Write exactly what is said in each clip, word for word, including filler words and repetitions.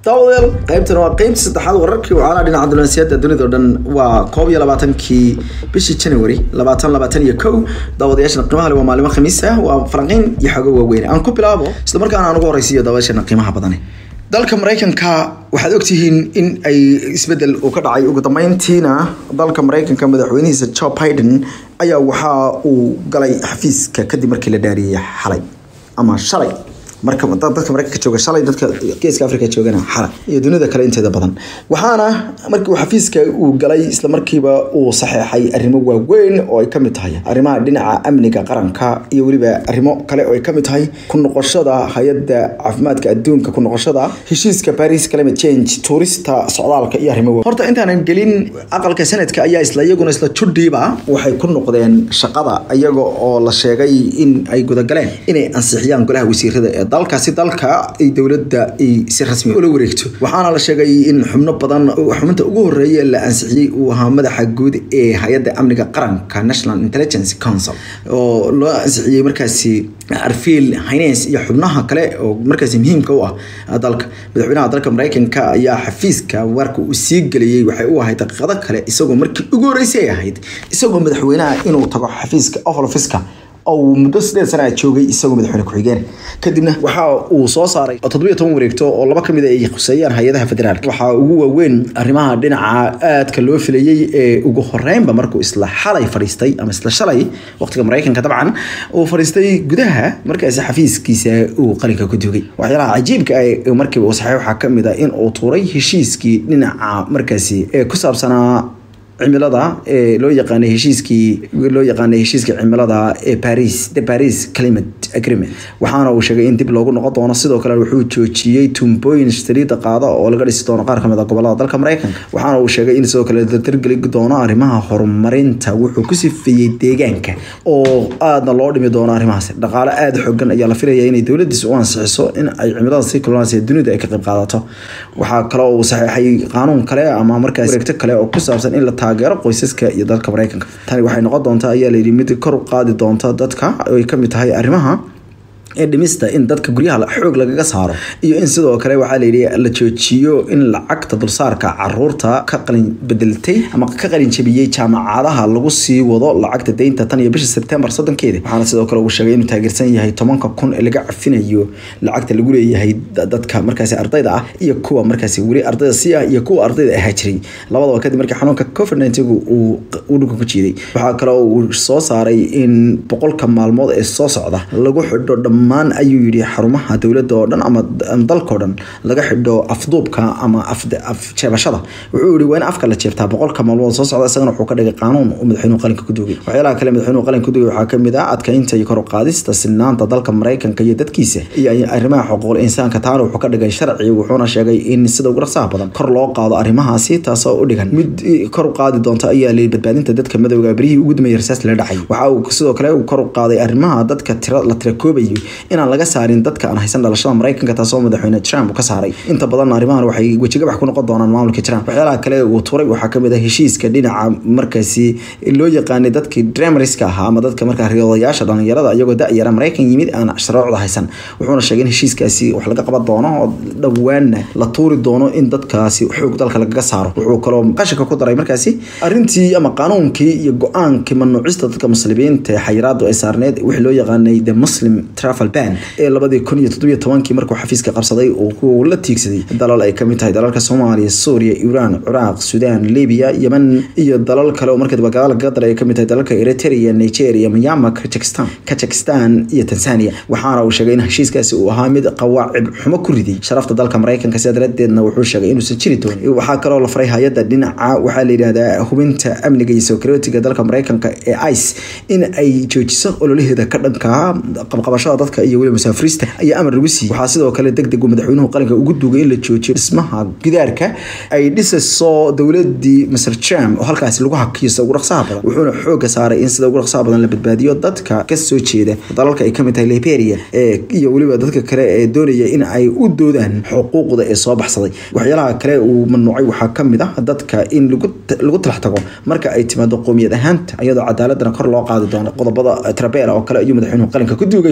dawdeel qaybtan waa qaybta saddexaad wararkii oo aan dhinaca dulansiyaadda dunida oo dhan waa koob iyo labaatan-kii bishii January labaatan labaatan iyo kow dawadayaasha qiimaha leh waa maalmo khamiis ah waa falanqayn iyo xogo waaweyn aan ku bilaabo isla markaana aan ugu horeysiyo dawadayaasha qiimaha badan dalka Mareykanka waxaad ogtihiin in ay isbedel uu ka dhacay ugu dambeyntiina dalka Mareykanka madaxweynihiisa Joe Biden ayaa waxa uu galay xafiiska kadib markii la dhaariyay xalay ama shalay marka dadka Mareykanka jooga shalay dadka geeska Afrika joogana xalay iyo dunida kale inteeda badan waxaana markii uu xafiiska uu galay isla markiiba uu saxeexay arrimo waaweyn oo ay kamid tahay arrimaha dhinaca amniga qaranka iyo waliba arrimo kale oo ay kamid tahay ku noqoshada hay'adda caafimaadka adduunka ku noqoshada heshiiska Paris Climate Change tourista socdaalka iyo arrimo horta intaan gelin aqalka sanadka ayaa isla iyaguna isla judhiiba waxay ku noqdeen shaqada iyaga oo la sheegay in ay guda galeen inay ansixiyaan golaha wasiirada ee dalkaasi dalka ay dawladda ay si rasmi ah u wareegto waxaana la sheegay in xubno badan xubinta ugu horeeyay la ansixiyay uu ahaa madaxa guud ee hay'adda amniga qaranka National Intelligence Council oo loo ansixiyay markaasi arfiil haynes iyo xubnaha kale oo markaasi muhiimka u ah dalka madaxweynaha dalka Mareykanka ayaa xafiiska warka uu sii galiyay waxay u ahayd daqiiqado kale isagoo markii ugu horeysay ahayd isagoo madaxweynaha inuu tago xafiiska office-ka oo muddo sideed sano joogay isagoo madaxweyne ku xigeen kadibna waxa uu soo saaray toddoba iyo toban wareegto oo laba kamid ah ay khusayaan hay'adaha federaalka waxa ugu waaweyn arrimaha dhinaca aadka loo filayay ee ugu horeynba markuu isla xalay fariistay ama isla shalay waqtiga Mareykanka dabcan uu fariistay gudaha markaas xafiiskiisa uu qalinka ku dugay waxyaalaha cajiibka ah markii uu saxeexay waxa kamid ah in uu tuuray heshiiskii dhinaca markaasi ee ku saabsanaa cimilada ee loo yaqaan heshiiskii loo yaqaan heshiiska cimilada ee Paris the Paris Climate Agreement waxaana uu sheegay in dib loogu noqon doono sidoo kale wuxuu joojiyay tumbooyin shtariida qaada oo laga dhisi doono qaar kamid ah gobolada dalka Mareykanka waxaana uu sheegay in sidoo kale dardargeli doono arrimaha horumarinta wuxuu ku sifeeyay deegaanka oo aadna loo dhimi doono arrimahaas dhaqaale aad xooggan ayaa la filayaa in dawladdiisu u ansixiso in ay cimilada si kululaanaysa dunida ay ka qayb qaadato waxa kale oo uu saxeexay qaanuun kale ama markaas wareegto kale oo ku saabsan in la taageero qoysaska iyo dalka Mareykanka tani waxay noqon doontaa ayaa la yiri mid kor u qaadi doonta dadka ay kamid tahay arrimaha ee dhimista in dadka guryaha xoog lagaga saaro iyo in sidoo kale waxa la yiri la joojiyo in lacagta dulsaarka caruurta ka qalin bedeltay ama ka qalin jabiyay jaamacadaha lagu sii wado lacagta deynta tan iyo bisha September soddonkeeda waxaana sidoo kale uu sheegay inuu taageersan yahay tobanka kun ee laga cafinayo lacagta lagu leeyahay dadka markaas ardayda ah iyo kuwa markaas wali ardayda si ah iyo kuwa ardayda ah jiray labadaba kadib markii xanuunka covid nineteen uu uu dhulka ku jiiday waxa kale oo uu soo saaray in boqolka maalmood ee soo socda lagu xidho maan ayuu yiri xarumaha dawladda oo dhan ama dalka oo dhan laga xidho afduubka ama af jeebashada wuxuu yiri waan afka la jeebtaa boqolka maalmood soo socda isagana wuxuu ka dhigay qaanuun uu madaxweynuhu qalinka ku dugay waxyaalaha kale madaxweynuhu qalinka ku dugay waxa kamid ah adkaynta iyo kor u qaadista sinaanta dalka Mareykanka iyo dadkiisa iyo arrimaha xuquuqul insaanka taana wuxuu ka dhigay sharci wuxuuna sheegay in sida ugu rasaha badan kor loo qaado arrimahaasi taasoo u dhigan mid kor u qaadi doonta ayaa la badbaadinta dadka madowga barihi ugu dambeeyay rasaas la dhacay waxa uu sidoo kale uu kor u qaaday arrimaha dadka tira la tira koobayo inaan laga saarin dadka aan haysan dhalashada Mareykanka taasoo madaxweyne Trump ka saaray inta badan arrimahan waxay wajiga wax ku noqon doonaan maamulka Trump waxyaalaha kale uu tuuray waxa kamid ah heshiiska dhinaca markaasi loo yaqaan dadkii dreameriska ah ama dadka markaa riyadayaasha dhalinyarada iyagoo da yar Mareykan yimid aan sharciyada haysan wuxuuna sheegay in heshiiskaasi wax laga qaban doono oo dhawaan la tuuri doono in dadkaasi xoog dalka laga saaro wuxuu kaloo qashka ku daray markaasi arintii ama qaanuunkii iyo go'aankii mamnuucista dadka muslimiinta xayiraadu ay saarneed wixii loo yaqaanay the Muslim Travel Ban ee labadii kun iyo toddoba iyo tobankii markuu xafiiska qabsaday oo ku la tiigsaday dalal ay kamid tahay dalalka Soomaaliya, Suuriya, Iran, Iraq, Sudan, Liibiya, Yemen iyo dalal kale oo markii daba la gadar ay kamid tahay dalalka Eritrea, Nigeria, Myanmar, Kazakhstan, Kazakhstan iyo Tanzania waxaana uu sheegay in heshiiskaasi uu ahaa mid qawaacib xumo ku riday sharafta dalka Mareykanka sidadeedna wuxuu sheegay inuu san jiri doonin waxa kale oo la faray hay'adda dhinaca waxa la yiraahdaa hubinta amniga iyo security-ga dalka Mareykanka ee I C E in ay joojiso ololaheeda ka dhanka qabqabashada dadka iyo wali musaafirista ayaa amar lagu siiyay waxa sidoo kale degdeg madaxweynuhu qalinka ugu dugay in la joojiyo dhismaha gidaarka ay dhisayso dawladii Mister Trump oo halkaas lagu hakiyo ugu raqsaha badan wuxuuna xoog saaray in sida ugu raqsaha badan la badbaadiyo dadka ka soo jeeda dalalka ay kamid tahay Liberia ee iyo waliba dadka kale ee doonaya in ay u doodaan xuquuqda ee soo baxsaday waxyaalaha kale uu mamnuucay waxa kamid ah dadka in lagu lagu talaxtago marka ay timaado qoomiyad ahaanta iyadoo cadaaladna kor loo qaadi doono qodobada Trabela oo kale iyo madaxweynuhu qalinka ku dugay kuwan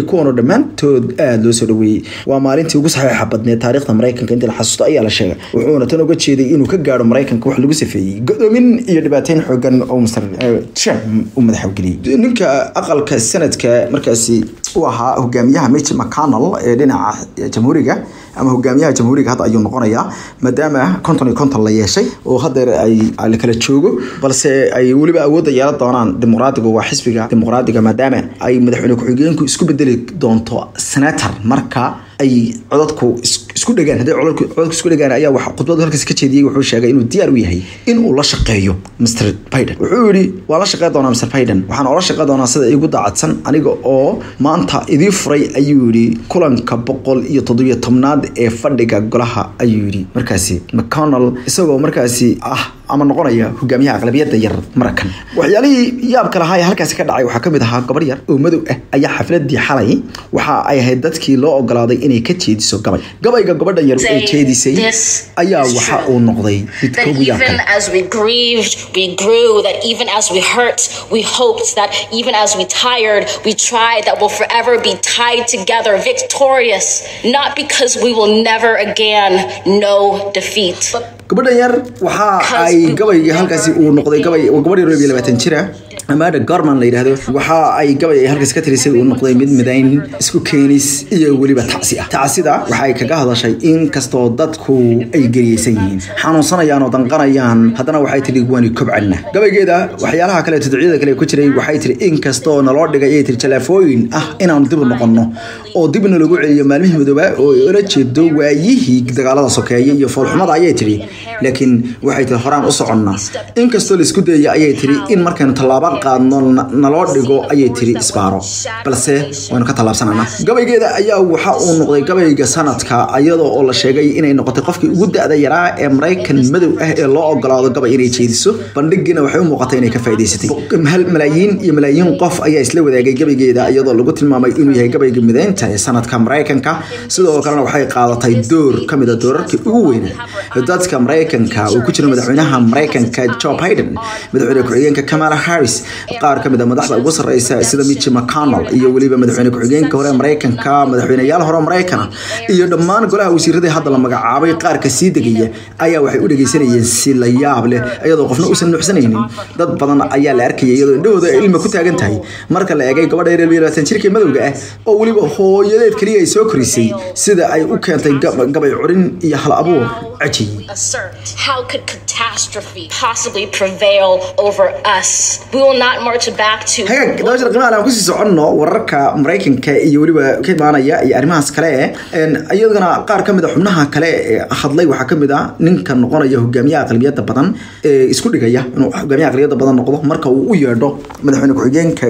dhammaantood aad loo soo dhaweeyey waa maalintii ugu saxiixa badneed taariikhda Mareykanka inta la xasuusto ayaa la sheegay wuxuuna tan uga jeeday inuu ka gaaro Mareykanka wax lagu safeeyay godoomin iyo dhibaateyn xooggan oo Mister Trump uu madaxweyne ninka aqalka sanadka markaasi uu ahaa hogaamiyaha Mitch McConnell ee dhinaca jamhuuriga ama hogaamiyaha jamhuuriga hadda ayuu noqonayaa maadaama konton iyo konton la yeeshay oo hadda ay la kala joogo balse ay waliba awood yeelan doonaan dimuqraadiga waa xisbiga dimuqraadiga maadaama ay madaxweyne ku-xigeenku isku bedeli doonto senator marka ay codadku isku dhagaan haday codadku codadku isku dhagaan ayaa wax khudbad halkaas ka jeediyay wuxuu sheegay inuu diyaar u yahay in uu la shaqeeyo Mister Biden wuxuu yiri waa la shaqeyn doonaa Mister Biden waxaan oo la shaqeyn doonaa sida igu daacadsan aniga oo maanta idii furay ayuu yiri kulanka boqol iyo toddoba iyo toban ee fadhiga golaha ayuu yiri markaasi McConnell isagoo markaasi ah ama noqonaya hogaamiyaha aqlabiyadda yar Mareykan waxyaalihii yaabka lahaa ee halkaas ka dhacay waxa kamid ahaa gabar yar oo madow ah ayaa xafladii xalay waxa ay ahayd dadkii loo ogolaaday inay ka jeediso gabay gabayga gabadhan yar ee jeedisay ayaa waxa uu noqday mid ka ugu yaabka even as we grieved we grew that even as we hurt we hoped that even as we tired we tried that we'll forever be tied together victorious not because we will never again know defeat gabadhan yar waxa ay gabayga halkaasi uu noqday gabay gabadh yar oo labaatan jir ah amada Gorman la yiraahdo waxa ay gabay halkaas ka tirisay uu noqday mid midayn isku keenis iyo waliba tacsi ah tacsida waxa ay kaga hadashay in kasto dadku ay gariyaysan yihiin xanuunsanayaan oo danqanayaan hadana waxay tiri waani kobcana gabaygeeda waxyaalaha kale tadciida kale ku jiray waxay tiri in kasto naloo dhigay ay tiri telefoon ah inaan dib u noqono oo dibna lagu celiyo maalmihii madooba oo ila jeedo waayihii dagaalada sokeeyay iyo foolxumada ayay tiri laakiin waxay tiri horaan u soconnaa in kasto la isku dayay ayay tiri in markaan talaabo qaadno naloo dhigo ayay tiri isbaaro balse waanu ka talaabsanana gabaygeeda ayaa waxa uu noqday gabayga sanadka iyadoo oo la sheegay inay noqotay qofkii ugu da'da yaraa ee Mareykan madow ah ee loo ogolaado gabay inay jeediso bandhigina waxay u muuqatay inay ka faa'iideysatay hal malaayiin iyo malaayiin qof ayaa isla wadaagay gabaygeeda iyadoo lagu tilmaamay inuu yahay gabayga mideynta ee sanadka Mareykanka sidoo kalena waxay qaadatay door kamid ah doorarkii ugu weyn dadka Mareykanka oo ku jira madaxweynaha Mareykanka Joe Biden madaxweyne ku-xigeenka Kamala Harris qaar kamid ah madaxda ugu sareysa sida Mitch McConnell iyo waliba madaxweyne ku-xigeenka hore Mareykanka madaxweynayaal hore Mareykan iyo dhammaan golaha wasiirada hadda la magacaabay qaar ka sii degaya ayaa waxay u dhageysanayeen si la yaab leh iyadoo qofna uusan nuuxsanaynin dad badan ayaa la arkayay iyadoo indhahooda ilmo ku taagan tahay marka la eegay gabadha yar ee labaatan jirka madowga ah oo waliba hooyadeed kaliya ay soo korisay sida ay u keentay gabay curin iyo hal abuur cajiib how could catastrophe possibly prevail over us we will not march back to haga dawladda qiimaha aan ku sii soconno wararka Mareykanka iyo waliba ka imaanaya iyo arimahaas kale ee ayadana qaar kamid ah xubnaha kale ee hadlay waxa kamid ah ninka noqonaya hogaamiyaha aqlabiyadda badan ee isku dhigaya inuu hogaamiyaha aqlabiyadda badan noqdo marka uu u yeedho madaxweyne ku-xigeenka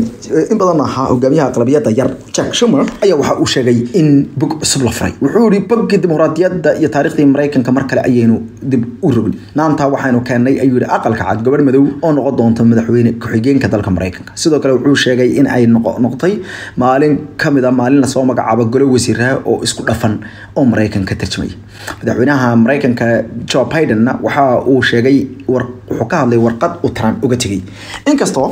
in badan aha hogaamiyaha aqlabiyadda yar Chuck Schumer ayaa waxa uu sheegay in bog cusub la furay wuxuu yiri bogga dimuqraadiyadda iyo taariikhda Mareykanka mar kale ayaynu dib u rogin maanta waxaanu keenay ayuu yiri aqalka cad gabadh madow oo noqon doonta madaxweyne ku-xigeenka dalka Mareykanka sidoo kale wuxuu sheegay in ay noqotay maalin kamid ah maalin la soo magacaabo golo wasiiraha oo isku dhafan oo Mareykanka tarjumay madaxweynaha Mareykanka Joe Biden waxa uu sheegay wuxuu ka hadlay warqad uu Trump uga tagay inkastoo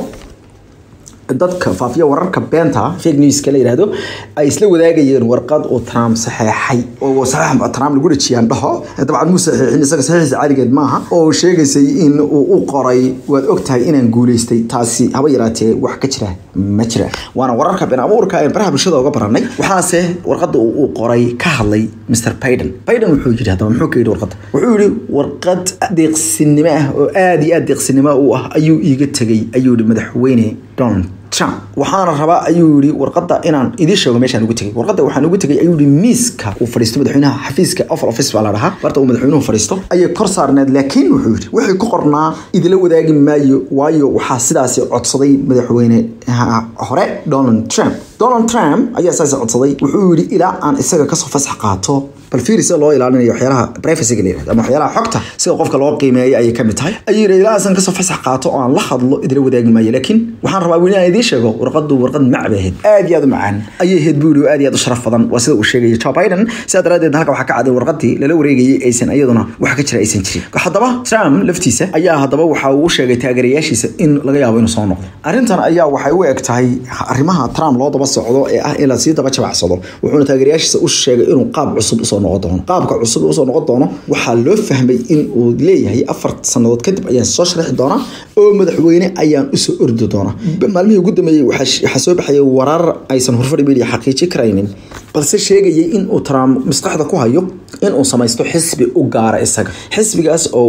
dadka faafiya wararka beenta fake news kale yiraahdo ay isla wadaagayeen warqad oo Trump saxeexay oo saxeex Trump lagu dhajiyaan dhaho dabcan muu saxeexin isaga saxiix caadigeed maaha oo sheegaysay in uu u qoray waad ogtahay inaan guuleystay taasi haba yaraatee wax ka jira ma jira waana wararka been abuurka ee baraha bulshada uga baranay waxaase warqada uu qoray ka hadlay Mister Biden Biden wuxuu yiri hadaba muxuu ka yiri warqada wuxuu yiri warqad deeqsinimo ah oo aad iyo aad deeqsinimo u ah ayuu iiga tagay ayuu yiri madaxweyne Donald Trump waxaana rabaa ayuu yiri warqada inaan idin sheego meeshaan ugu tagay warqada waxaan ugu tagay ayuu yiri miiska uu fariisto madaxweynaha xafiiska of office baa la dhahaa barta uu madaxweynuhu fariisto ayay kor saarneed laakiin wuxuu yiri wixii ku qornaa idila wadaagi maayo waayo waxa sidaas codsaday madaxweyne hore Donald Trump Donald Trump ayaa saas codsaday wuxuu yiri ilaa aan isaga ka soo fasax qaato bal fiirisa loo ilaalinayo waxyaalaha privacy-ga leeyahay ama waxyaalaha xogta sida qofka loo qiimeeyo ay ka mid tahay ayay ilaasan ka soo fasax qaato oo aan la hadlo idila wadaagi maayo laakiin waxaan rabaa inaan idin sheego warqadu warqad macbaheed aad iyo aad u macaan ayay heed buuri aad iyo aad u sharaf badan waa sida uu sheegay Joe Biden sida daradeed halka waxa ka caday warqadii lala wareegayay aysan iyaduna wax ka jira aysan jirin hadaba Trump laftiisa ayaa hadaba waxa uu sheegay taageerayaashiisa in laga yaabo inuu soo noqdo arrintan ayaa waxay u eg tahay arrimaha Trump loo daba socdo ee ah in la sii daba jabacsado wuxuuna taageerayaashiisa u sheegay inuu qaab cusub u soo noqon doono qaabka cusub u soo noqon doono waxa loo fahmay in uu leeyahay afar sanadood kadib ayaan soo sharaxi doona oo madaxweyne ayaan u soo ordi doona maalmihii ugu dambeeyay waxa soo baxay warar aysan horfadhi media xaqiijin karaynin balse sheegayay in uu Trump maskaxda ku hayo in uu samaysto xisbi u gaar ah isaga xisbigaas oo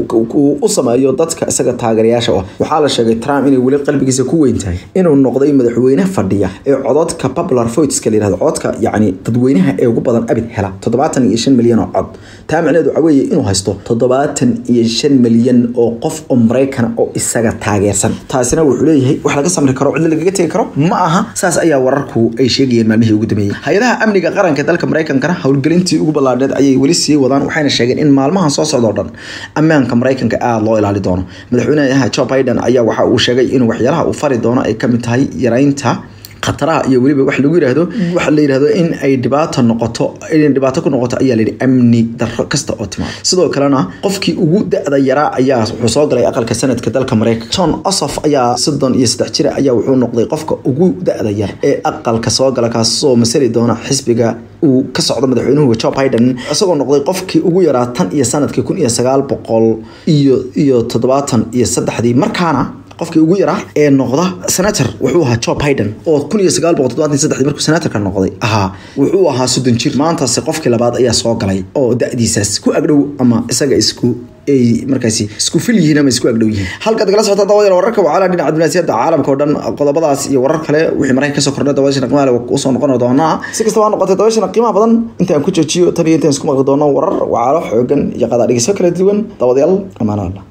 uu u sameeyo dadka isaga taageerayaasha ah waxa la sheegay Trump inay wali qalbigiisa ku weyn tahay inuu noqday madaxweyne fadhiya ee codadka popular votes ka leeyahay codka yaani dadweynaha ee ugu badan abid hela toddobaatan iyo shan milyan oo cod taa macnaheedu waxa weeye inuu haysto toddobaatan iyo shan milyan oo qof oo Mareykan oo isaga taageersan taasina wuxuu leeyahay wax laga samri karo cid laga tagi karo ma aha saas ayaa wararku ay sheegayeen maalmihii ugu dambeeyay hay'adaha amniga qaranka dalka Mareykankana hawlgelintii ugu ballaadheed ayay wali sii wadaan waxayna sheegeen in maalmahan soo socdo dhan ammaanka Mareykanka aad loo ilaali doono madaxweynaha Joe Biden ayaa waxa uu sheegay in waxyaalaha uu fari doono ay kamid tahay yareynta qataraha iyo waliba wax lagu yiraahdo waxa la yiraahdo in ay dhibaato noqoto in dhibaato ku noqoto ayaa la yiraahdaa amni darro kasta oo timaad sidoo kalena qofkii ugu da'da yaraa ayaa wuxuu soo galay aqalka sanadka dalka Mareykanka John Ossoff ayaa soddon iyo saddex jir ayaa wuxuu noqday qofka ugu da'da yar ee aqalka soo gala kaas oo mas'ali doona xisbiga uu ka socdo madaxweynuhu Joe Biden asagoo noqday qofkii ugu yaraa tan iyo sanadkii kun iyo sagaal boqol iyo iyo toddobaatan iyo saddexdii markaana qofkii ugu yaraa ee noqda senator wuxuu ahaa Joe Biden oo kun iyo sagaal boqol toddobaatan iyo saddex markuu senator ka noqday aha wuxuu ahaa soddon jir maanta se qofkii labaad ayaa soo galay oo da'diisaas ku agdhow ama isaga isku ay markaasi isku fil yihiin ama isku agdhow yihiin halka dagala socota daawada wararka waxa la dhinaca diblomaasiyadda caalamka oo dhan qodobadaas iyo warar kale wixii Mareykanka ka soo kordhay daawashana qiimaha u soo noqon doona si kastaba ha noqotay daawashana qiimaha badan inta aan ku joojiyo tabiinta isku maqli doono warar waxa xoogan iyo qadaadiga soo kala duwan daawadayaal amaanada